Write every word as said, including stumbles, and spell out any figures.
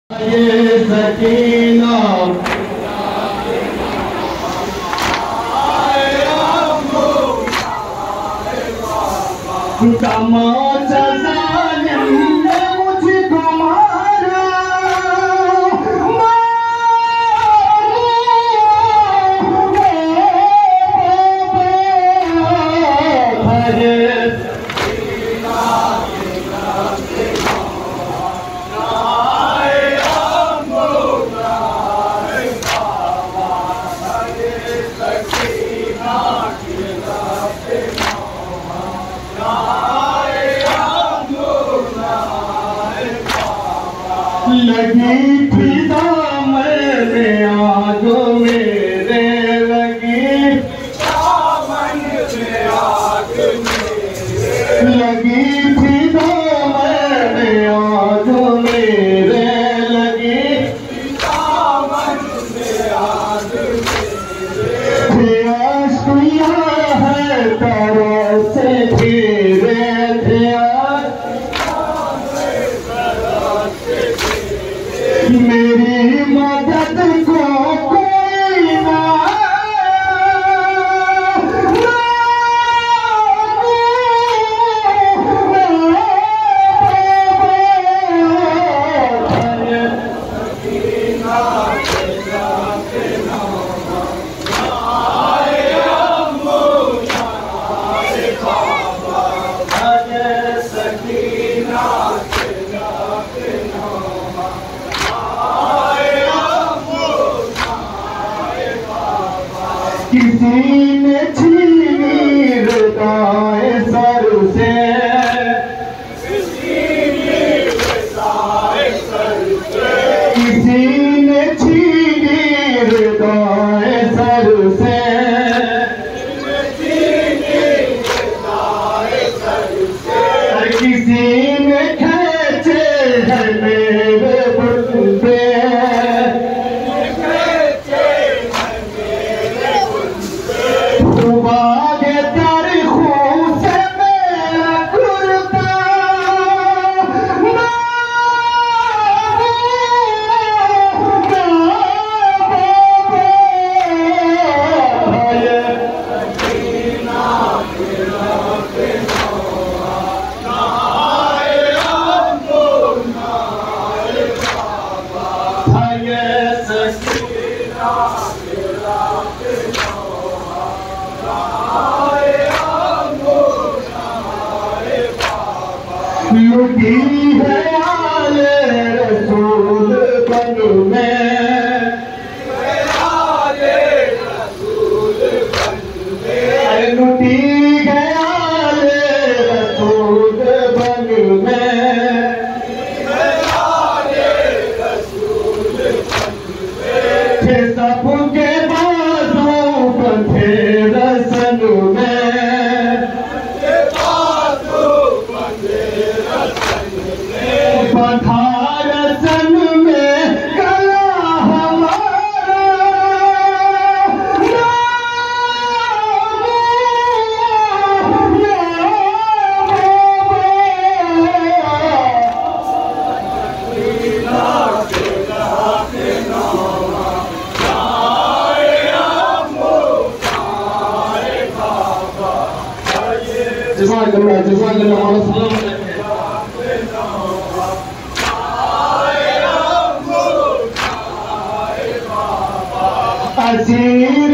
ये सकीना तमाचा जालिम ने मुझको मारा, लगी थी दामन में आग मेरे, लगी दामन में आग मेरे, लगी थी दामन में आग मेरे, लगी दामन में आग मेरे, आशिया है तरह से धीरे थे, मेरी मदद को कोई ना, किसी ने छीनी रताए सर से, किसी ने रताए सर से, किसी ने छीनी रताए सर से, किसी ने खींचे है मेरे बंदे, लुटी है आले रसूल बन में, आले रसूल बन में, लुटी है आले रसूल बन में, आले रसूल बन में, सबके बाजू बंधे रसन में, रसन में गला हमारा, जज़ाकल्लाह जज़ाकल्लाह। असीर